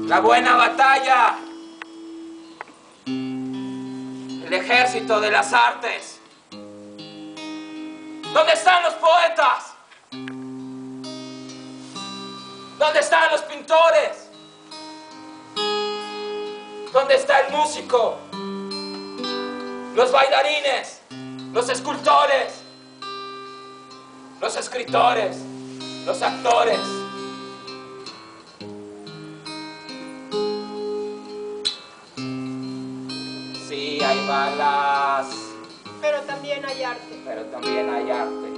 La buena batalla. El ejército de las artes. ¿Dónde están los poetas? ¿Dónde están los pintores? ¿Dónde está el músico? Los bailarines, los escultores, los escritores, los actores. Sí, hay balas. Pero también hay arte. Pero también hay arte.